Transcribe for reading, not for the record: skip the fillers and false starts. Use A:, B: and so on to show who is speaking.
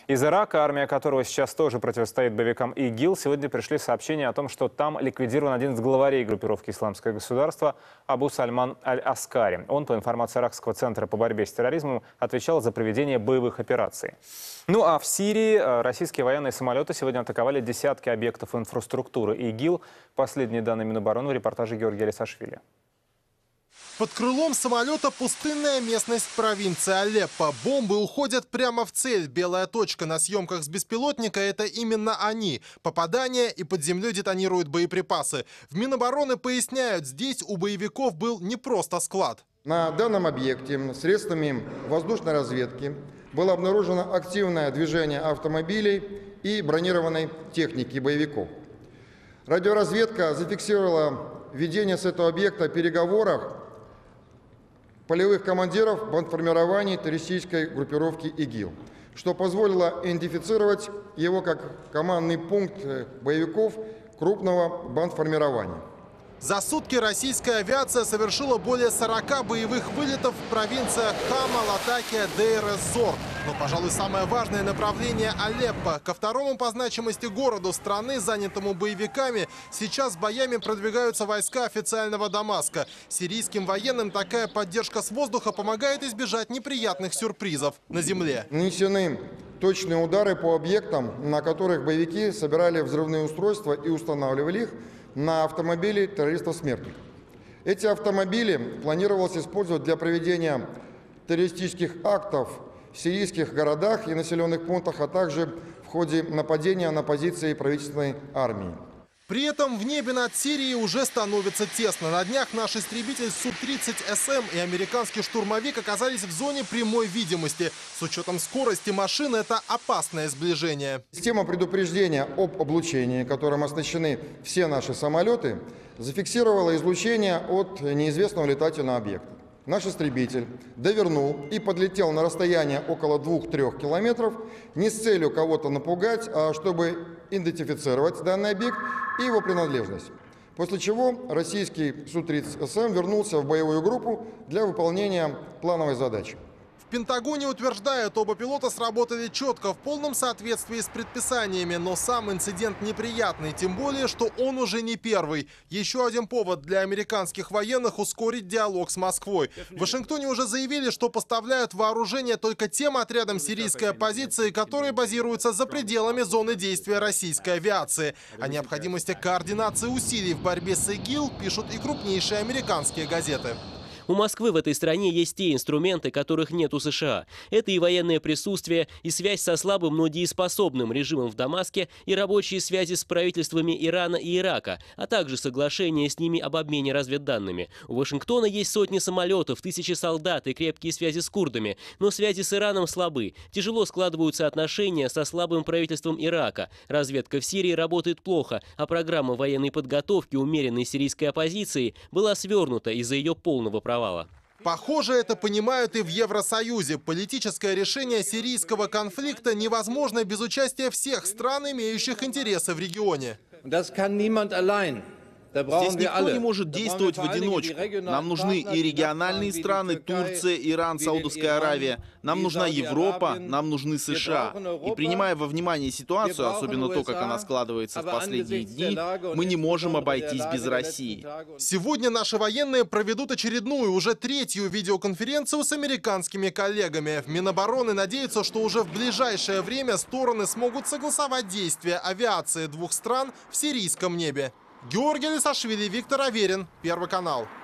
A: Из Ирака, армия которого сейчас тоже противостоит боевикам ИГИЛ, сегодня пришли сообщения о том, что там ликвидирован один из главарей группировки «Исламское государство» Абу Сальман Аль-Аскари. Он, по информации Иракского центра по борьбе с терроризмом, отвечал за проведение боевых операций. Ну а в Сирии российские военные самолеты сегодня атаковали десятки объектов инфраструктуры ИГИЛ. Последние данные Минобороны в репортаже Георгия Алисашвили.
B: Под крылом самолета пустынная местность провинции Алеппо. Бомбы уходят прямо в цель. Белая точка на съемках с беспилотника – это именно они. Попадание, и под землей детонируют боеприпасы. В Минобороны поясняют, здесь у боевиков был не просто склад.
C: На данном объекте средствами воздушной разведки было обнаружено активное движение автомобилей и бронированной техники боевиков. Радиоразведка зафиксировала ведение с этого объекта переговоров полевых командиров бандформирований террористической группировки ИГИЛ, что позволило идентифицировать его как командный пункт боевиков крупного бандформирования.
B: За сутки российская авиация совершила более 40 боевых вылетов в провинциях Хама, Латакия, Дейр-эз-Зор. Но, пожалуй, самое важное направление – Алеппо. Ко второму по значимости городу страны, занятому боевиками, сейчас боями продвигаются войска официального Дамаска. Сирийским военным такая поддержка с воздуха помогает избежать неприятных сюрпризов на земле.
C: Нанесены точные удары по объектам, на которых боевики собирали взрывные устройства и устанавливали их на автомобили террористов-смертников. Эти автомобили планировалось использовать для проведения террористических актов в сирийских городах и населенных пунктах, а также в ходе нападения на позиции правительственной армии.
B: При этом в небе над Сирией уже становится тесно. На днях наш истребитель Су-30СМ и американский штурмовик оказались в зоне прямой видимости. С учетом скорости машин это опасное сближение.
C: Система предупреждения об облучении, которым оснащены все наши самолеты, зафиксировала излучение от неизвестного летательного объекта. Наш истребитель довернул и подлетел на расстояние около 2-3 километров не с целью кого-то напугать, а чтобы идентифицировать данный объект и его принадлежность. После чего российский Су-30СМ вернулся в боевую группу для выполнения плановой задачи.
B: В Пентагоне утверждают, оба пилота сработали четко, в полном соответствии с предписаниями. Но сам инцидент неприятный, тем более, что он уже не первый. Еще один повод для американских военных ускорить диалог с Москвой. В Вашингтоне уже заявили, что поставляют вооружение только тем отрядам сирийской оппозиции, которые базируются за пределами зоны действия российской авиации. О необходимости координации усилий в борьбе с ИГИЛ пишут и крупнейшие американские газеты.
D: У Москвы в этой стране есть те инструменты, которых нет у США. Это и военное присутствие, и связь со слабым, но дееспособным режимом в Дамаске, и рабочие связи с правительствами Ирана и Ирака, а также соглашение с ними об обмене разведданными. У Вашингтона есть сотни самолетов, тысячи солдат и крепкие связи с курдами. Но связи с Ираном слабы. Тяжело складываются отношения со слабым правительством Ирака. Разведка в Сирии работает плохо, а программа военной подготовки умеренной сирийской оппозиции была свернута из-за ее полного провала.
B: Похоже, это понимают и в Евросоюзе. Политическое решение сирийского конфликта невозможно без участия всех стран, имеющих интересы в регионе.
E: Здесь никто не может действовать в одиночку. Нам нужны и региональные страны, Турция, Иран, Саудовская Аравия. Нам нужна Европа, нам нужны США. И принимая во внимание ситуацию, особенно то, как она складывается в последние дни, мы не можем обойтись без России.
B: Сегодня наши военные проведут очередную, уже третью видеоконференцию с американскими коллегами. В Минобороны надеются, что уже в ближайшее время стороны смогут согласовать действия авиации двух стран в сирийском небе. Георгий Алисашвили, Виктор Аверин, Первый канал.